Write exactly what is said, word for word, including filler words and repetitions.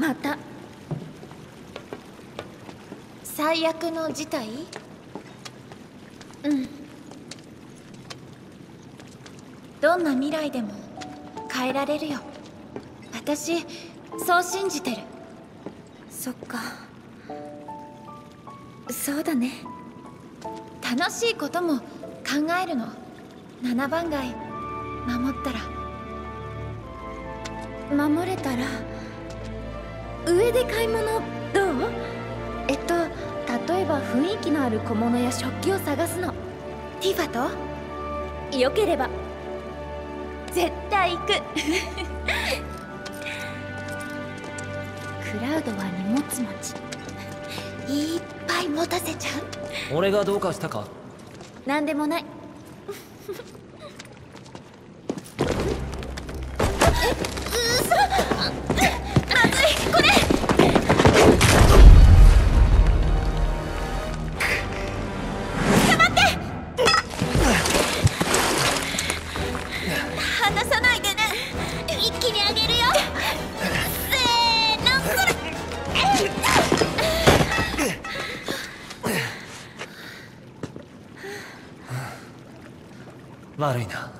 また最悪の事態？ うん。 どんな未来でも変えられるよ。私そう信じてる。 そっか。そうだね。 楽しいことも考えるの。ななばん街守ったら。 守れたら上で買い物どう？えっと例えば雰囲気のある小物や食器を探すの。 ティファとよければ絶対行く。 クラウドは荷物持ち。 いっぱい持たせちゃう。 俺がどうかしたか？ なんでもない。 離さないでね。一気にあげるよ。せーの、それ。 悪いな。